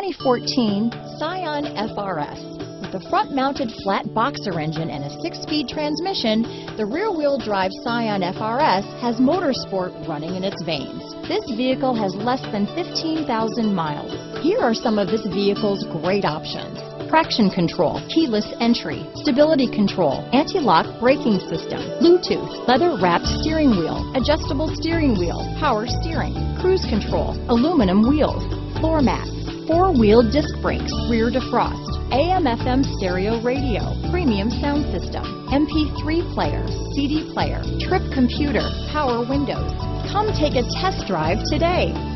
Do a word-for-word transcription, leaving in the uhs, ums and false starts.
twenty fourteen Scion F R S. With a front-mounted flat boxer engine and a six-speed transmission, the rear-wheel drive Scion F R S has motorsport running in its veins. This vehicle has less than fifteen thousand miles. Here are some of this vehicle's great options: traction control, keyless entry, stability control, anti-lock braking system, Bluetooth, leather-wrapped steering wheel, adjustable steering wheel, power steering, cruise control, aluminum wheels, floor mats, four-wheel disc brakes, rear defrost, A M F M stereo radio, premium sound system, M P three player, C D player, trip computer, power windows. Come take a test drive today.